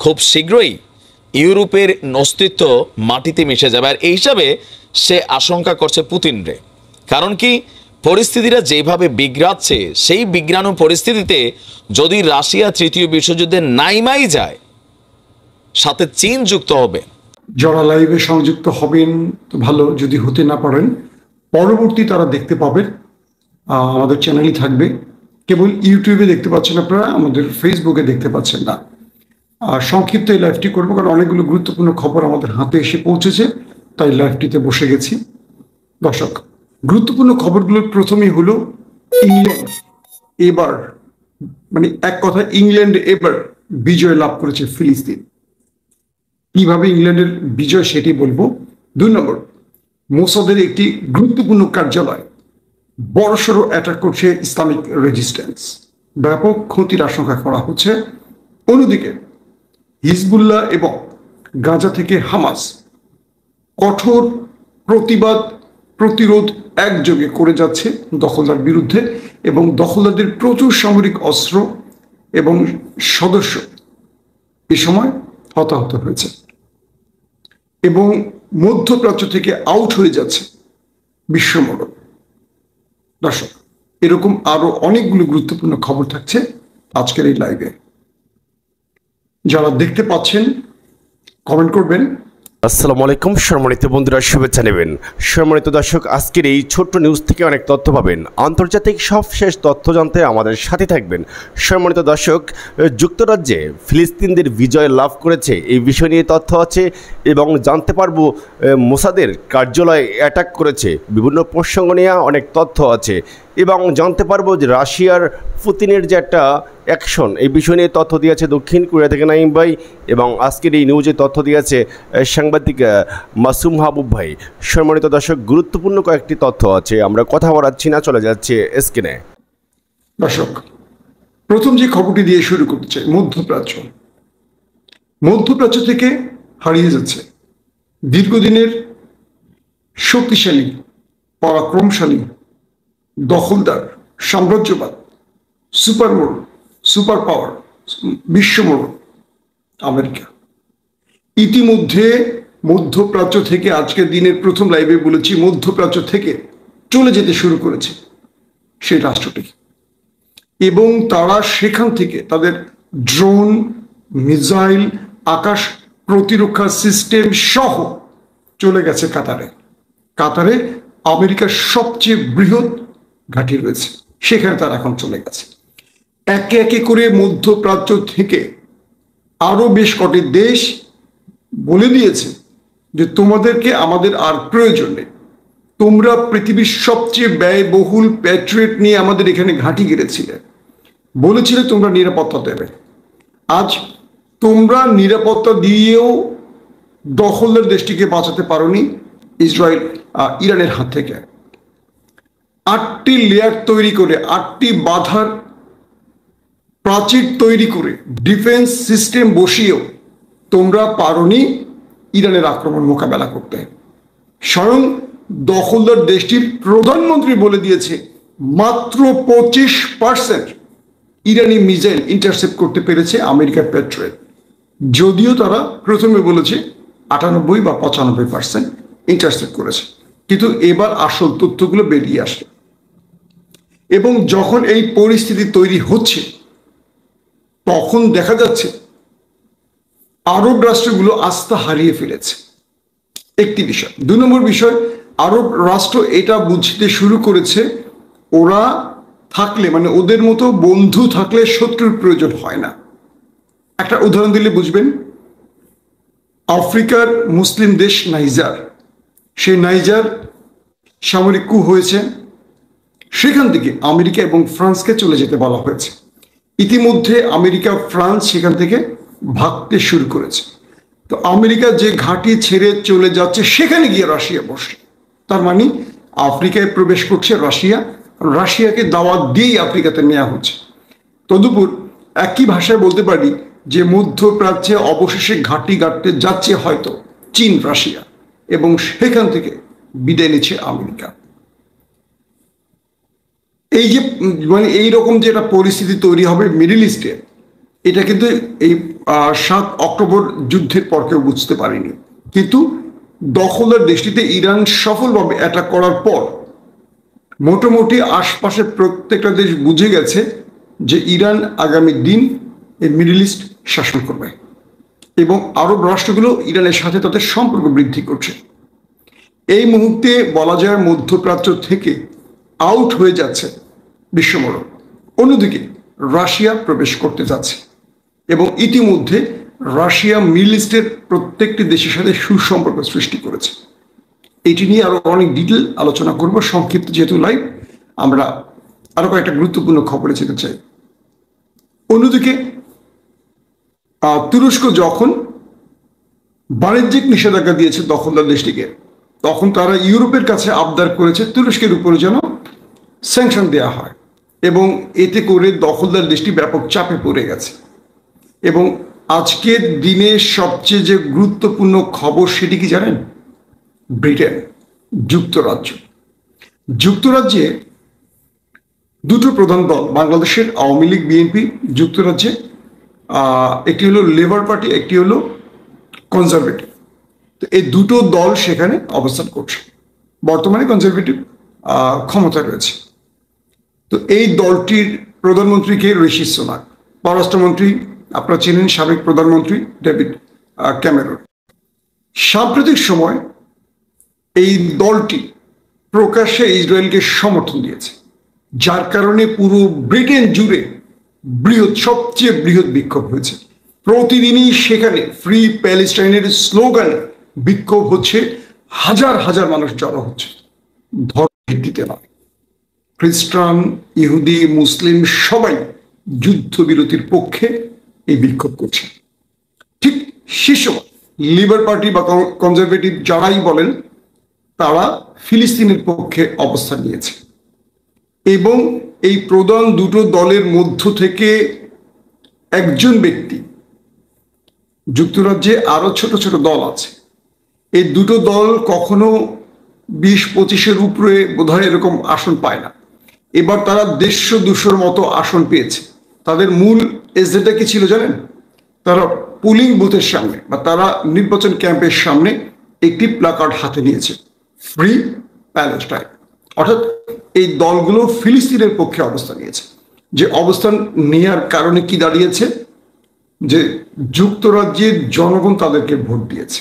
খুব শীঘ্রই ইউরোপের অস্তিত্ব মাটিতে মিশে যাবে। আর এই হিসাবে সে আশঙ্কা করছে পুতিনরে। কারণ কি, পরিস্থিতিটা যেভাবে বিগড়াচ্ছে, সেই বিগড়ানো পরিস্থিতিতে যদি রাশিয়া তৃতীয় বিশ্বযুদ্ধে নাইমাই যায়, সাথে চীন যুক্ত হবে। যারা লাইভে সংযুক্ত হবেন তো ভালো, যদি হতে না পারেন পরবর্তী তারা দেখতে পাবেন, আমাদের চ্যানেলই থাকবে। কেবল ইউটিউবে দেখতে পাচ্ছেন আপনারা, আমাদের ফেসবুকে দেখতে পাচ্ছেন না। আর সংক্ষিপ্ত এই লাইভটি করবো কারণ অনেকগুলো গুরুত্বপূর্ণ খবর আমাদের হাতে এসে পৌঁছেছে, তাই লাইভটিতে বসে গেছি। দর্শক, গুরুত্বপূর্ণ খবরগুলোর প্রথমেই হলো ইংল্যান্ড এবার, মানে এক কথা ইংল্যান্ড এবার বিজয় লাভ করেছে ফিলিস্তিন। কিভাবে ইংল্যান্ডের বিজয় সেটি বলবো। 2 নম্বর, মোসাদের একটি গুরুত্বপূর্ণ কার্যালয় বড়সড় অ্যাটাক করছে ইসলামিক রেজিস্ট্যান্স, ব্যাপক ক্ষতির আশঙ্কা করা হচ্ছে। অন্যদিকে হিজবুল্লাহ এবং গাজা থেকে হামাস কঠোর প্রতিরোধ একযোগে করে যাচ্ছে দখলদার বিরুদ্ধে, এবং দখলদারদের প্রচুর সামরিক অস্ত্র এবং সদস্য এ সময় হতাহত হয়েছে, এবং মধ্যপ্রাচ্য থেকে আউট হয়ে যাচ্ছে বিশ্বমণ্ডল। দর্শক, এরকম আরো অনেকগুলো গুরুত্বপূর্ণ খবর থাকছে আজকের এই লাইভে। যারা দেখতে পাচ্ছেন কমেন্ট করবেন। আসসালামু আলাইকুম সম্মানিত বন্ধুরা, শুভেচ্ছা নেবেন। সম্মানিত দর্শক, আজকের এই ছোট্ট নিউজ থেকে অনেক তথ্য পাবেন। আন্তর্জাতিক সবশেষ তথ্য জানতে আমাদের সাথে থাকবেন। সম্মানিত দর্শক, যুক্তরাজ্যে ফিলিস্তিনদের বিজয় লাভ করেছে এই বিষয় নিয়ে তথ্য আছে, এবং জানতে পারবো মোসাদের কার্যালয় অ্যাটাক করেছে, বিভিন্ন প্রসঙ্গ নিয়ে অনেক তথ্য আছে, এবং জানতে পারবো যে রাশিয়ার পুতিনের যে একটা অ্যাকশন, এই বিষয় নিয়ে তথ্য দিয়েছে দক্ষিণ কোরিয়া থেকে নাইম ভাই, এবং আজকের এই নিউজে তথ্য দিয়েছে সাংবাদিক মাসুম হাবুব ভাই। সম্মানিত দর্শক, গুরুত্বপূর্ণ কয়েকটি তথ্য আছে, আমরা কথা বলাচ্ছি না, চলে যাচ্ছে স্ক্রিনে। দর্শক, প্রথম যে খবরটি দিয়ে শুরু করতে চাই, মধ্যপ্রাচ্য থেকে হারিয়ে যাচ্ছে দীর্ঘদিনের শক্তিশালী, পরাক্রমশালী, দখলদার, সাম্রাজ্যবাদ, সুপার পাওয়ার, বিশ্বমোড়ল আমেরিকা। ইতিমধ্যে মধ্যপ্রাচ্য থেকে, আজকের দিনের প্রথম লাইভে বলেছি, মধ্যপ্রাচ্য থেকে চলে যেতে শুরু করেছে সেই রাষ্ট্রটি, এবং তারা সেখান থেকে তাদের ড্রোন, মিসাইল, আকাশ প্রতিরক্ষা সিস্টেম সহ চলে গেছে কাতারে আমেরিকার সবচেয়ে বৃহৎ ঘাঁটি রয়েছে, সেখানে তারা এখন চলে গেছে। একে একে করে মধ্যপ্রাচ্য থেকে আরো বেশ কটি দেশ বলে দিয়েছে যে তোমাদেরকে আমাদের আর প্রয়োজন নেই, তোমরা পৃথিবীর সবচেয়ে ব্যয়বহুল প্যাট্রিয়ট নিয়ে আমাদের এখানে ঘাঁটি গেড়েছিলে, বলেছিলে তোমরা নিরাপত্তা দেবে। আজ তোমরা নিরাপত্তা দিয়েও দখলদার দেশটিকে বাঁচাতে পারোনি ইরানের হাত থেকে। 8টি লেয়ার তৈরি করে, 8টি বাধার প্রাচীর তৈরি করে, ডিফেন্স সিস্টেম বসিয়েও তোমরা পারোনি ইরানের আক্রমণ মোকাবেলা করতে। স্বয়ং দখলদার দেশটির প্রধানমন্ত্রী বলে দিয়েছে মাত্র 25% ইরানি মিসাইল ইন্টারসেপ্ট করতে পেরেছে আমেরিকার প্যাট্রিয়ট, যদিও তারা প্রথমে বলেছে 98 বা 95% ইন্টারসেপ্ট করেছে। কিন্তু এবার আসল তথ্যগুলো বেরিয়ে আসে, এবং যখন এই পরিস্থিতি তৈরি হচ্ছে তখন দেখা যাচ্ছে আরব রাষ্ট্রগুলো আস্থা হারিয়ে ফেলেছে। একটি বিষয়। 2 নম্বর বিষয়, আরব রাষ্ট্র এটা বুঝতে শুরু করেছে ওরা থাকলে, মানে ওদের মতো বন্ধু থাকলে শত্রুর প্রয়োজন হয় না। একটা উদাহরণ দিলে বুঝবেন। আফ্রিকার মুসলিম দেশ নাইজার, সেই নাইজার সামরিক কূ হয়েছে, সেখান থেকে আমেরিকা এবং ফ্রান্সকে চলে যেতে বলা হয়েছে। ইতিমধ্যে আমেরিকা, ফ্রান্স সেখান থেকে ভাগতে শুরু করেছে। তো আমেরিকা যে ঘাঁটি ছেড়ে চলে যাচ্ছে সেখানে গিয়ে রাশিয়া বসে, তার মানে আফ্রিকায় প্রবেশ করছে রাশিয়া, রাশিয়াকে দাওয়াত দিয়েই আফ্রিকাতে নেওয়া হচ্ছে। তদুপর একই ভাষায় বলতে পারি যে মধ্যপ্রাচ্যে অবশেষে ঘাঁটি গাড়তে যাচ্ছে হয়তো চীন, রাশিয়া, এবং সেখান থেকে বিদায় নিচ্ছে আমেরিকা। এই যে মানে এইরকম যে একটা পরিস্থিতি তৈরি হবে মিডল ইস্টে, এটা কিন্তু এই 7 অক্টোবর যুদ্ধের পর কেউ বুঝতে পারেনি, কিন্তু দখলদার দেশটিতে ইরান সফলভাবে অ্যাটাক করার পর মোটামুটি আশপাশের প্রত্যেকটা দেশ বুঝে গেছে যে ইরান আগামী দিন এই মিডল ইস্ট শাসন করবে, এবং আরব রাষ্ট্রগুলো ইরানের সাথে তাদের সম্পর্ক বৃদ্ধি করছে। এই মুহূর্তে বলা যায় মধ্যপ্রাচ্য থেকে আউট হয়ে যাচ্ছে বিশ্বমোড়ক। অন্যদিকে রাশিয়া প্রবেশ করতে যাচ্ছে, এবং ইতিমধ্যে রাশিয়া মিডল ইস্টের প্রত্যেকটি দেশের সাথে সুসম্পর্ক সৃষ্টি করেছে। এটি নিয়ে আরো অনেক ডিটেল আলোচনা করব, সংক্ষিপ্ত যেহেতু লাইভ। আমরা আরো কয়েকটা গুরুত্বপূর্ণ খবরে যেতে চাই। অন্যদিকে তুরস্ক যখন বাণিজ্যিক নিষেধাজ্ঞা দিয়েছে দখলদার দেশটিকে, তখন তারা ইউরোপের কাছে আবদার করেছে তুরস্কের উপরে যেন স্যাংশন দেওয়া হয়, এবং এতে করে দখলদার দেশটি ব্যাপক চাপে পড়ে গেছে। এবং আজকের দিনে সবচেয়ে যে গুরুত্বপূর্ণ খবর সেটি কি জানেন? ব্রিটেন, যুক্তরাজ্যে দুটো প্রধান দল, বাংলাদেশের আওয়ামী লীগ বিএনপি, যুক্তরাজ্যে একটি হলো লেবার পার্টি, একটি হলো কনজারভেটিভ। তো এই দুটো দল সেখানে অবস্থান করছে। বর্তমানে কনজারভেটিভ ক্ষমতা রয়েছে। তো এই দলটির প্রধানমন্ত্রীকে ঋষি সুনাক, পররাষ্ট্রমন্ত্রী আপনারা চেনেন সাবেক প্রধানমন্ত্রী ডেভিড ক্যামেরন। সাম্প্রতিক সময় এই দলটি প্রকাশ্যে ইসরায়েলকে সমর্থন দিয়েছে, যার কারণে পুরো ব্রিটেন জুড়ে সবচেয়ে বৃহৎ বিক্ষোভ হয়েছে। প্রতিদিনই সেখানে ফ্রি প্যালেস্টাইনের স্লোগানে বিক্ষোভ হচ্ছে, হাজার হাজার মানুষ জড়ো হচ্ছে। ধর্ম ভিত্তিতে নয়, খ্রিস্টান, ইহুদি, মুসলিম সবাই যুদ্ধবিরতির পক্ষে এই বিক্ষোভ করছে। ঠিক সে সময় লিবার পার্টি বা কনজারভেটিভ যারাই বলেন, তারা ফিলিস্তিনের পক্ষে অবস্থান নিয়েছে। এবং এই প্রধান দুটো দলের মধ্য থেকে একজন ব্যক্তি, যুক্তরাজ্যে আরো ছোট ছোট দল আছে, এই দুটো দল কখনো 20-25-এর উপরে বোধহয় এরকম আসন পায় না। এবার তারা 150-200 মতো আসন পেয়েছে। তাদের মূল এজেন্ডা কি ছিল জানেন? তারা পোলিং বুথের সামনে বা তারা নির্বাচন ক্যাম্পের সামনে একটি প্ল্যাকার্ড হাতে নিয়েছে, ফ্রি প্যালেস্টাইন। অর্থাৎ এই দলগুলো ফিলিস্তিনের পক্ষে অবস্থান নিয়েছে। যে অবস্থান নেওয়ার কারণে কি দাঁড়িয়েছে? যে যুক্তরাজ্যের জনগণ তাদেরকে ভোট দিয়েছে।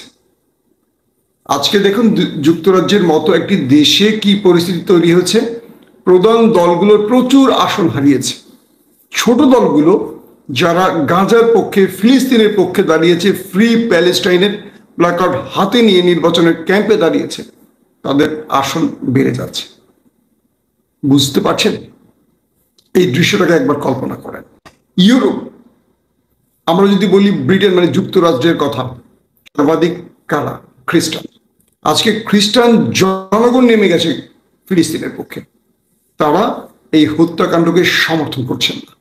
আজকে দেখুন যুক্তরাজ্যের মতো একটি দেশে কি পরিস্থিতি তৈরি হয়েছে। প্রধান দলগুলো প্রচুর আসন হারিয়েছে। ছোট দলগুলো যারা গাজার পক্ষে, ফিলিস্তিনের পক্ষে দাঁড়িয়েছে, ফ্রি প্যালেস্টাইনের প্ল্যাকার্ড হাতে নিয়ে নির্বাচনের ক্যাম্পে দাঁড়িয়েছে, তাদের আসন বেড়ে যাচ্ছে। বুঝতে পারছেন? এই দৃশ্যটাকে একবার কল্পনা করেন। ইউরোপ, আমরা যদি বলি ব্রিটেন মানে যুক্তরাজ্যের কথা, সর্বাধিক কারা? খ্রিস্টান। আজকে খ্রিস্টান জনগণ নেমে গেছে ফিলিস্তিনের পক্ষে। তারা এই হত্যাকাণ্ডকে সমর্থন করছেন না।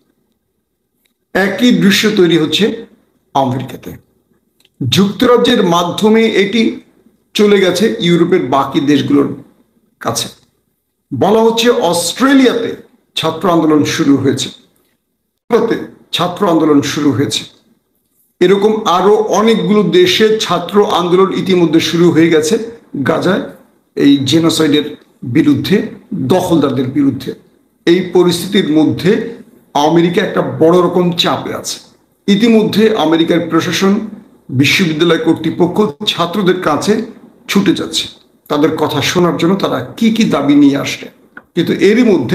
একই দৃশ্য তৈরি হচ্ছে আমেরিকাতে। যুক্তরাজ্যের মাধ্যমে এটি চলে গেছে ইউরোপের বাকি দেশগুলোর কাছে। বলা হচ্ছে অস্ট্রেলিয়াতে ছাত্র আন্দোলন শুরু হয়েছে, ছাত্র আন্দোলন শুরু হয়েছে। এরকম আরো অনেকগুলো দেশে ছাত্র আন্দোলন ইতিমধ্যে শুরু হয়ে গেছে গাজায় এই জেনোসাইডের বিরুদ্ধে, দখলদারদের বিরুদ্ধে। এই পরিস্থিতির মধ্যে আমেরিকা একটা বড় রকম চাপে আছে। ইতিমধ্যে আমেরিকার প্রশাসন, বিশ্ববিদ্যালয় কর্তৃপক্ষ ছাত্রদের কাছে ছুটে যাচ্ছে তাদের কথা শোনার জন্য, তারা কি কি দাবি নিয়ে আসবে। কিন্তু এরই মধ্যে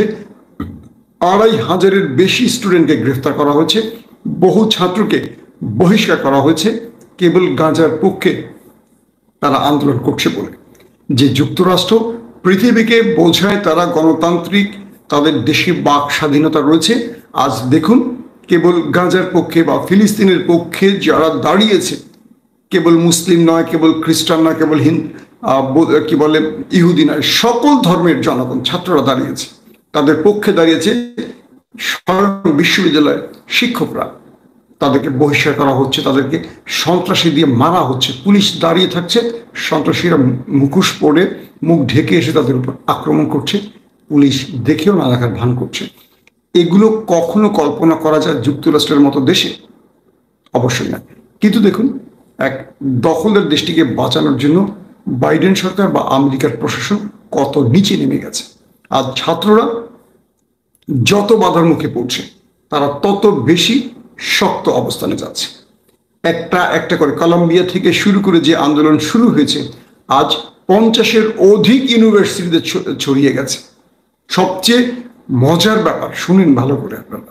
2,500-এর বেশি স্টুডেন্টকে গ্রেফতার করা হয়েছে, বহু ছাত্রকে বহিষ্কার করা হয়েছে কেবল গাজার পক্ষে তারা আন্দোলন করছে বলে। যে যুক্তরাষ্ট্র পৃথিবীকে বোঝায় তারা গণতান্ত্রিক, তাদের দেশে বাক স্বাধীনতা রয়েছে, আজ দেখুন কেবল গাজার পক্ষে বা ফিলিস্তিনের পক্ষে যারা দাঁড়িয়েছে, কেবল মুসলিম নয়, কেবল খ্রিস্টান নয়, কেবল কি বলে ইহুদি নয়, সকল ধর্মের জনগণ, ছাত্ররা দাঁড়িয়েছে, তাদের পক্ষে দাঁড়িয়েছে। বিশ্ববিদ্যালয়ের শিক্ষকরা, তাদেরকে বহিষ্কার করা হচ্ছে, তাদেরকে সন্ত্রাসী দিয়ে মারা হচ্ছে। পুলিশ দাঁড়িয়ে থাকছে, সন্ত্রাসীরা মুখোশ পরে মুখ ঢেকে এসে তাদের উপর আক্রমণ করছে, পুলিশ দেখেও না দেখার ভান করছে। এগুলো কখনো কল্পনা করা যায় যুক্তরাষ্ট্রের মতো দেশে? অবশ্যই না। কিন্তু দেখুন, এক দখলদার দেশটিকে বাঁচানোর জন্য বাইডেন সরকার বা আমেরিকার প্রশাসন কত নিচে নেমে গেছে। আজ ছাত্ররা যত বাধার মুখে পড়ছে, তারা তত বেশি শক্ত অবস্থানে যাচ্ছে। একটা একটা করে কলম্বিয়া থেকে শুরু করে যে আন্দোলন শুরু হয়েছে, আজ 50-এর অধিক ইউনিভার্সিটিতে ছড়িয়ে গেছে। সবচেয়ে মজার ব্যাপার শুনেন ভালো করে আপনারা,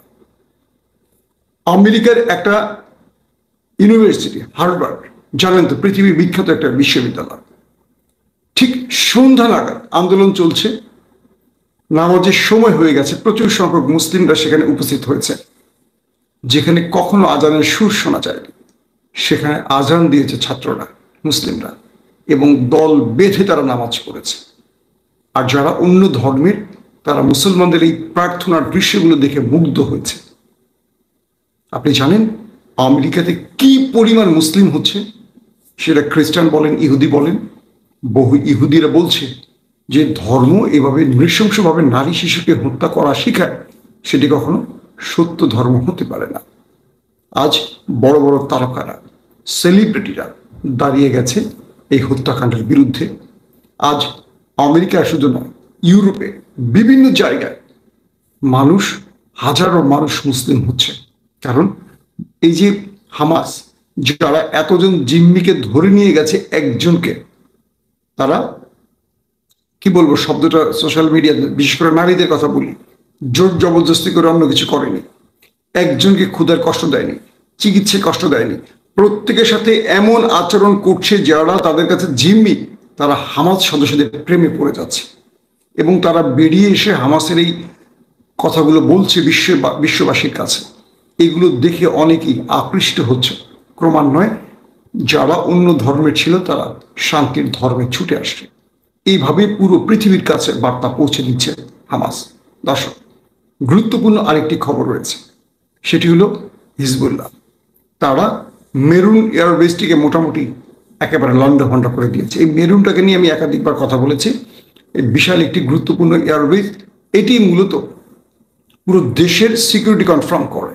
আমেরিকার একটা ইউনিভার্সিটি হার্ভার্ড, জানেন তো পৃথিবীর বিখ্যাত একটা বিশ্ববিদ্যালয়, ঠিক সন্ধ্যা নাগাদ আন্দোলন চলছে, নামাজের সময় হয়ে গেছে, প্রচুর সংখ্যক মুসলিমরা সেখানে উপস্থিত হয়েছে। যেখানে কখনো আজানের সুর শোনা যায়নি, সেখানে আজান দিয়েছে ছাত্ররা, মুসলিমরা, এবং দল বেঁধে তারা নামাজ পড়েছে। আর যারা অন্য ধর্মের, তারা মুসলমানদের এই প্রার্থনার দৃশ্যগুলো দেখে মুগ্ধ হয়েছে। আপনি জানেন আমেরিকাতে কি পরিমাণ মুসলিম হচ্ছে? সেটা খ্রিস্টান বলেন, ইহুদি বলেন। বহু ইহুদিরা বলছে যে ধর্ম এভাবে নৃশংসভাবে নারী শিশুকে হত্যা করা শেখায়, সেটি কখনো সত্য ধর্ম হতে পারে না। আজ বড় বড় তারকারা, সেলিব্রিটিরা দাঁড়িয়ে গেছে এই হত্যাকাণ্ডের বিরুদ্ধে। আজ আমেরিকায় শুধু নয়, ইউরোপে বিভিন্ন জায়গায় মানুষ, হাজারো মানুষ মুসলিম হচ্ছে। কারণ এই যে হামাস, যারা এতজন জিম্মিকে ধরে নিয়ে গেছে একজনকে, তারা কি বলবো, শব্দটা সোশ্যাল মিডিয়াতে বিশেষ করে নারীদের কথা বলি, জোর জবরদস্তি করে অন্য কিছু করেনি, একজনকে ক্ষুধার কষ্ট দেয়নি, চিকিৎসায় কষ্ট দেয়নি, প্রত্যেকের সাথে এমন আচরণ করছে যারা তাদের কাছে জিম্মি, তারা হামাস সদস্যদের প্রেমে পড়ে যাচ্ছে। এবং তারা বেরিয়ে এসে হামাসের এই কথাগুলো বলছে বিশ্ববাসীর কাছে। এগুলো দেখে অনেকেই আকৃষ্ট হচ্ছে। ক্রমান্বয়ে যারা অন্য ধর্মের ছিল, তারা শান্তির ধর্মে ছুটে আসছে। এইভাবে পুরো পৃথিবীর কাছে বার্তা পৌঁছে দিচ্ছে হামাস। দর্শক, গুরুত্বপূর্ণ আরেকটি খবর রয়েছে, সেটি হলো হিজবুল্লাহ। তারা মেরুন এয়ারবেসটিকে মোটামুটি একেবারে লন্ডভন্ড করে দিয়েছে। এই মেরুনটাকে নিয়ে আমি একাধিকবার কথা বলেছি। এই বিশাল একটি গুরুত্বপূর্ণ এয়ারবেস, এটি মূলত পুরো দেশের সিকিউরিটি কনফার্ম করে।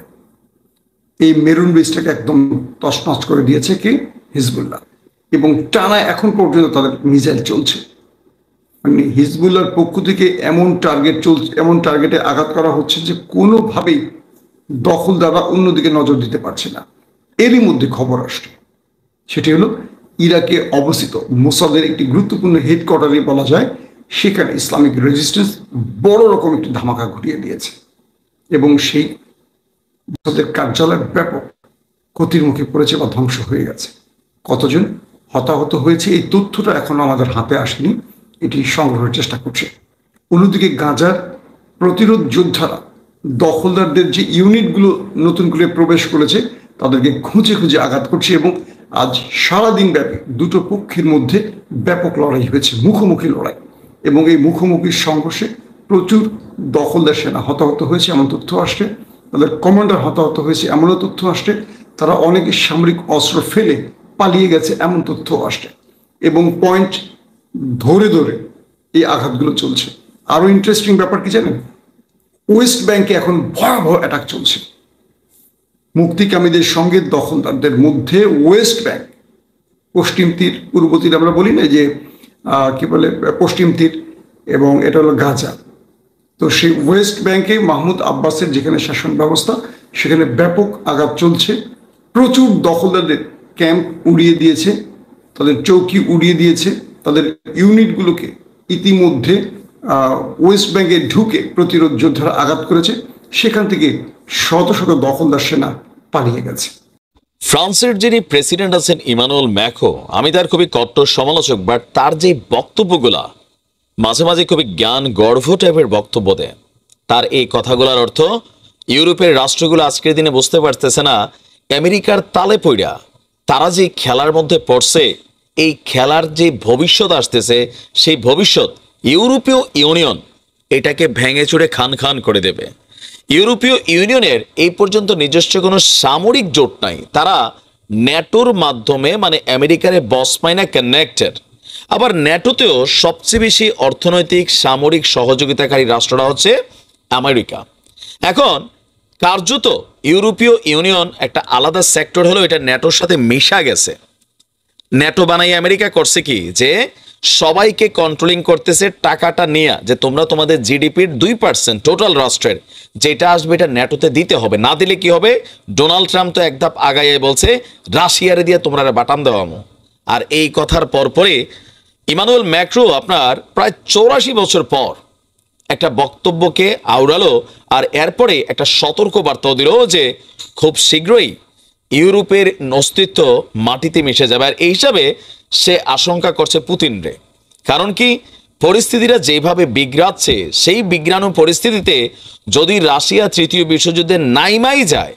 এই মেরুন বেসটাকে একদম তছনছ করে দিয়েছে কি হিজবুল্লাহ, এবং টানা এখন পর্যন্ত তাদের মিসাইল চলছে। মানে হিজবুল্লাহর পক্ষ থেকে এমন টার্গেটে আঘাত করা হচ্ছে যে কোনোভাবেই দখলদাররা অন্যদিকে নজর দিতে পারছে না। এরই মধ্যে খবর আসছে, সেটি হলো ইরাকে অবস্থিত মোসাদের একটি গুরুত্বপূর্ণ হেডকোয়ার্টারে বলা যায়, সেখানে ইসলামিক রেজিস্ট্যান্স বড় রকম একটি ধামাকা ঘটিয়ে দিয়েছে, এবং সেই মোসাদের কার্যালয় ব্যাপক ক্ষতির মুখে পড়েছে বা ধ্বংস হয়ে গেছে। কতজন হতাহত হয়েছে এই তথ্যটা এখনো আমাদের হাতে আসেনি, এটি সংগ্রহের চেষ্টা করছে। অন্যদিকে গাজার প্রতিরোধ যোদ্ধারা দখলদারদের যে ইউনিটগুলো নতুন করে প্রবেশ করেছে, তাদেরকে খুঁজে খুঁজে আঘাত করছে, এবং আজ সারাদিন ব্যাপী দুটো পক্ষের মধ্যে ব্যাপক লড়াই হয়েছে, মুখোমুখি লড়াই। এবং এই মুখোমুখি সংঘর্ষে প্রচুর দখলদার সেনা হতাহত হয়েছে এমন তথ্য আসছে, তাদের কমান্ডার হতাহত হয়েছে এমনও তথ্য আসছে, তারা অনেকে সামরিক অস্ত্র ফেলে পালিয়ে গেছে এমন তথ্য আসছে, এবং পয়েন্ট ধরে ধরে এই আঘাতগুলো চলছে। আরো ইন্টারেস্টিং ব্যাপার কি জানেন? ওয়েস্ট ব্যাংকে এখন ভয়াবহ অ্যাটাক চলছে। মুক্তিকামীদের সঙ্গে দখলদারদের মধ্যে ওয়েস্ট ব্যাংক, পশ্চিম তীর, পূর্ব তীর আমরা বলি না যে কি বলে, পশ্চিম তীর, এবং এটা হলো গাজা। তো সেই ওয়েস্ট ব্যাংকে মাহমুদ আব্বাসের যেখানে শাসন ব্যবস্থা, সেখানে ব্যাপক আঘাত চলছে। প্রচুর দখলদারদের ক্যাম্প উড়িয়ে দিয়েছে, তাদের চৌকি উড়িয়ে দিয়েছে, তাদের ইউনিটগুলোকে ইতিমধ্যে ওয়েস্ট ব্যাংকে ঢুকে প্রতিরোধ যোদ্ধারা আঘাত করেছে। সেখান থেকে শত শত দখলদার সেনা পালিয়ে গেছে। ফ্রান্সের যিনি প্রেসিডেন্ট আছেন ইমানুয়েল ম্যাক্রো, আমি তার খুবই কট্টর সমালোচক, বাট তার যে বক্তব্যগুলা মাঝে মাঝে খুবই জ্ঞান গর্ভ টাইপের বক্তব্য দেয়। তার এই কথাগুলোর অর্থ ইউরোপের রাষ্ট্রগুলো আজকের দিনে বুঝতে পারতেছে না আমেরিকার তালে পইড়া তারা যে খেলার মধ্যে পড়ছে, এই খেলার যে ভবিষ্যৎ আসতেছে, সেই ভবিষ্যৎ ইউরোপীয় ইউনিয়ন এটাকে ভেঙে চুরে খান খান করে দেবে। ইউরোপীয় ইউনিয়নের এই পর্যন্ত নিজস্ব কোনো সামরিক জোট নাই, তারা ন্যাটোর মাধ্যমে, মানে আমেরিকারে বস পায় না কানেক্টেড। আবার ন্যাটোতেও সবচেয়ে বেশি অর্থনৈতিক সামরিক সহযোগিতাকারী রাষ্ট্রটা হচ্ছে আমেরিকা। এখন কার্যত ইউরোপীয় ইউনিয়ন একটা আলাদা সেক্টর হলো, এটা ন্যাটোর সাথে মিশা গেছে। ন্যাটো বানাই আমেরিকা করছে কি, যে সবাইকে কন্ট্রোলিং করতেছে টাকাটা নিয়ে, যে তোমরা তোমাদের জিডিপির 2% টোটাল রাষ্ট্রের যেটা আসবে এটা ন্যাটোতে দিতে হবে, না দিলে কি হবে। ডোনাল্ড ট্রাম্প তো একধাপ আগাইয়ে বলছে রাশিয়ারে দিয়ে তোমরা বাটাম দেওয়ামো। আর এই কথার পরপরে ইমানুয়েল ম্যাক্রো আপনার প্রায় 84 বছর পর একটা বক্তব্যকে আওড়ালো, আর এরপরে একটা সতর্ক বার্তাও দিল যে খুব শীঘ্রই ইউরোপের অস্তিত্ব মাটিতে মিশে যাবে। আর এই হিসাবে সে আশঙ্কা করছে পুতিনরে। কারণ কি, পরিস্থিতিটা যেভাবে বিগড়াচ্ছে, সেই বিগড়ানো পরিস্থিতিতে যদি রাশিয়া তৃতীয় বিশ্বযুদ্ধে নাইমাই যায়,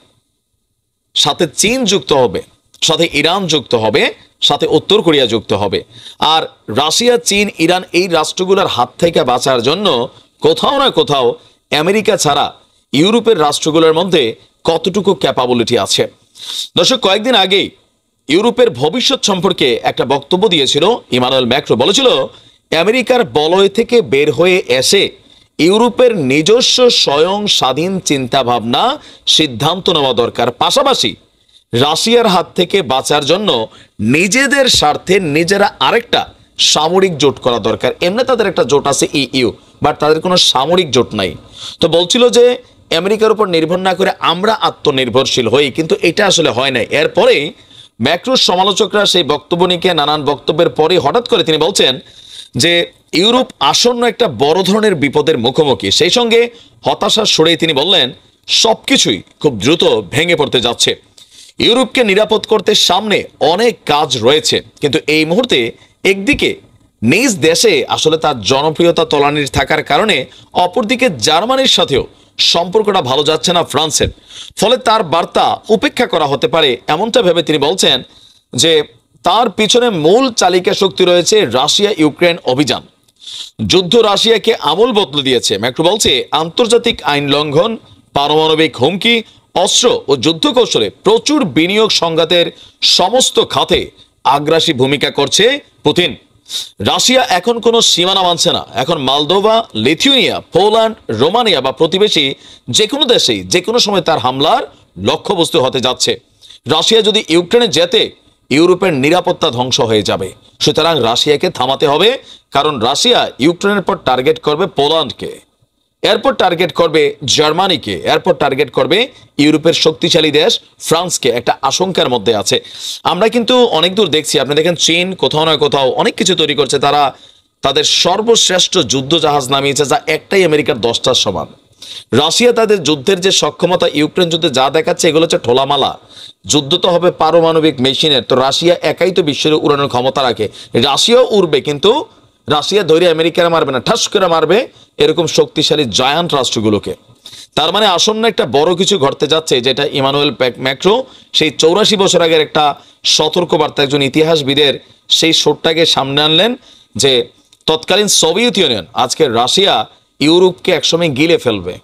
সাথে চীন যুক্ত হবে, সাথে ইরান যুক্ত হবে, সাথে উত্তর কোরিয়া যুক্ত হবে। আর রাশিয়া, চীন, ইরান এই রাষ্ট্রগুলোর হাত থেকে বাঁচার জন্য কোথাও না কোথাও আমেরিকা ছাড়া ইউরোপের রাষ্ট্রগুলোর মধ্যে কতটুকু ক্যাপাবিলিটি আছে। দর্শক, কয়েকদিন আগেই ইউরোপের ভবিষ্যৎ সম্পর্কে একটা বক্তব্য দিয়েছিল ইমানুয়েল ম্যাক্রো। বলেছিল আমেরিকার বলয় থেকে বের হয়ে এসে ইউরোপের নিজস্ব স্বয়ং স্বাধীন চিন্তা ভাবনা সিদ্ধান্ত নেওয়া দরকার, পাশাপাশি রাশিয়ার হাত থেকে বাঁচার জন্য নিজেদের স্বার্থে নিজেরা আরেকটা সামরিক জোট করা দরকার। এমনি তাদের একটা জোট আছে ইইউ, বাট তাদের কোনো সামরিক জোট নাই। তো বলছিল যে আমেরিকার উপর নির্ভর না করে আমরা আত্মনির্ভরশীল হই, কিন্তু এটা আসলে হয় নাই। এরপরে ম্যাক্রোর সমালোচকরা সেই বক্তব্য নিয়ে নানান বক্তব্যের পরে হঠাৎ করে তিনি বলছেন যে ইউরোপ আসন্ন একটা বড় ধরনের বিপদের মুখোমুখি। সেই সঙ্গে হতাশা সরেই তিনি বললেন সবকিছুই খুব দ্রুত ভেঙে পড়তে যাচ্ছে। ইউরোপকে নিরাপদ করতে সামনে অনেক কাজ রয়েছে, কিন্তু এই মুহূর্তে একদিকে নিজ দেশে আসলে তার জনপ্রিয়তা তলানির থাকার কারণে অপরদিকে জার্মানির সাথেও সম্পর্কটা ভালো যাচ্ছে না ফ্রান্সের। ফলে তার বার্তা উপেক্ষা করা হতে পারে এমনটা ভেবে তিনি বলছেন যে তার পিছনে মূল চালিকা শক্তি রয়েছে রাশিয়া ইউক্রেন অভিযান। যুদ্ধ রাশিয়াকে আমূল বদলে দিয়েছে। ম্যাক্রো বলছে আন্তর্জাতিক আইন লঙ্ঘন, পারমাণবিক হুমকি, অস্ত্র ও যুদ্ধ কৌশলে প্রচুর বিনিয়োগ সংঘাতের সমস্ত খাতে আগ্রাসী ভূমিকা করছে পুতিন। রাশিয়া এখন কোনো সীমানা মানছে না। এখন মালদোভা, লিথুয়ানিয়া, পোল্যান্ড, রোমানিয়া বা প্রতিবেশী যে কোনো দেশেই যে কোনো সময় তার হামলার লক্ষ্যবস্তু হতে যাচ্ছে। রাশিয়া যদি ইউক্রেনে যেতে ইউরোপের নিরাপত্তা ধ্বংস হয়ে যাবে। সুতরাং রাশিয়াকে থামাতে হবে, কারণ রাশিয়া ইউক্রেনের পর টার্গেট করবে পোল্যান্ডকে, এরপর টার্গেট করবে জার্মানিকে, এরপর টার্গেট করবে ইউরোপের শক্তিশালী দেশ ফ্রান্সকে। একটা আশঙ্কার মধ্যে আছে। আমরা কিন্তু অনেক দূর দেখছি, আপনি দেখেন চীন কোথাও না কোথাও অনেক কিছু তৈরি করছে। তারা তাদের সর্বশ্রেষ্ঠ যুদ্ধ জাহাজ নামিয়েছে, যা একটাই আমেরিকার 10টার সমান। রাশিয়া তাদের যুদ্ধের যে সক্ষমতা ইউক্রেন যুদ্ধে যা দেখাচ্ছে, এগুলো হচ্ছে ঠোলামালা। যুদ্ধ তো হবে পারমাণবিক মেশিনের, তো রাশিয়া একাই তো বিশ্বের উড়ানোর ক্ষমতা রাখে। রাশিয়াও উড়বে, কিন্তু রাশিয়া ধরে আমেরিকারা মারবে না, ঠাস করে মারবে এরকম শক্তিশালী জায়ান্ট রাষ্ট্রগুলোকে। তার মানে আসন্ন একটা বড় কিছু ঘটতে যাচ্ছে, যেটা ইমানুয়েল ম্যাক্রো সেই 84 বছর আগের একটা সতর্কবার্তা একজন ইতিহাসবিদের সেই শোটটাকে সামনে আনলেন, যে তৎকালীন সোভিয়েত ইউনিয়ন আজকে রাশিয়া ইউরোপকে একসময় গিলে ফেলবে।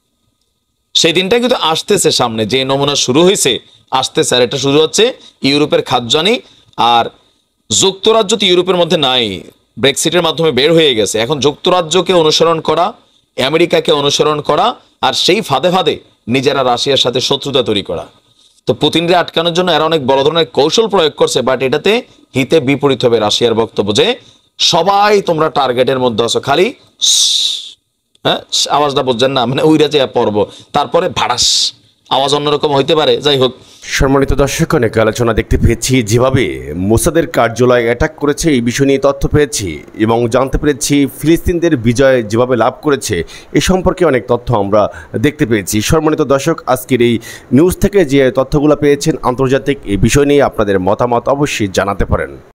সেই দিনটা কিন্তু আসতেছে সামনে, যে নমুনা শুরু হয়েছে আসতেছে। আর এটা শুরু হচ্ছে ইউরোপের খাদ্যানি। আর যুক্তরাজ্য তো ইউরোপের মধ্যে নাই, ব্রেক্সিটের মাধ্যমে বের হয়ে গেছে। এখন যুক্তরাজ্যকে অনুসরণ করা, আমেরিকাকে অনুসরণ করা, আর সেই ফাঁদে ফাঁদে নিজেরা রাশিয়ার সাথে শত্রুতা তৈরি করা। তো পুতিনরে আটকানোর জন্য এরা অনেক বড় ধরনের কৌশল প্রয়োগ করছে, বাট এটাতে হিতে বিপরীত হবে রাশিয়ার বক্তব্য যে সবাই তোমরা টার্গেটের মধ্যে আছো, খালি হ্যাঁ আওয়াজটা বুঝছেন না, মানে ওইরা যে পর্ব তারপরে ভাড়াস আওয়াজ অন্যরকম হইতে পারে। যাই হোক, সম্মানিত দর্শক, অনেক আলোচনা দেখতে পেয়েছি, যেভাবে মোসাদের কার্যালয় অ্যাটাক করেছে এই বিষয় নিয়ে তথ্য পেয়েছি এবং জানতে পেরেছি ফিলিস্তিনদের বিজয় যেভাবে লাভ করেছে এ সম্পর্কে অনেক তথ্য আমরা দেখতে পেয়েছি। সম্মানিত দর্শক, আজকের এই নিউজ থেকে যে তথ্যগুলো পেয়েছেন আন্তর্জাতিক এই বিষয় নিয়ে আপনাদের মতামত অবশ্যই জানাতে পারেন।